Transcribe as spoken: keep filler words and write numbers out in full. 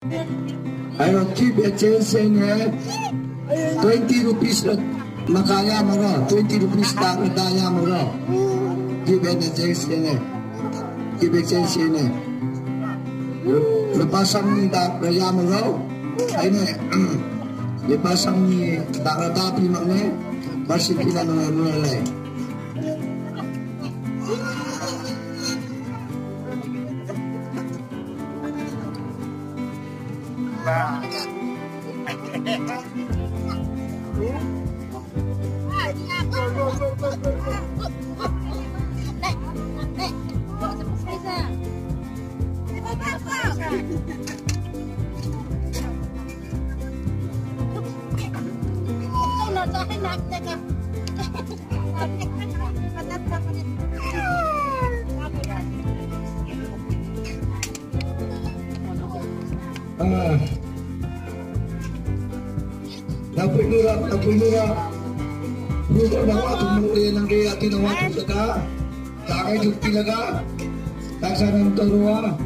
I will keep a change in here. twenty rupees makaya mo ro. twenty rupees daya mo ro. Keep a change in here. Keep a change in here. Lepasang ni daya mo ro. Ay ne. Lepasang ni daradapi mo ne. Masih kita nolai. Ah, napulura, napulura. Luto na ako itong muli ng kaya tinawa ko sa ka. Takay yung tilaga. Taksa ng taruwa.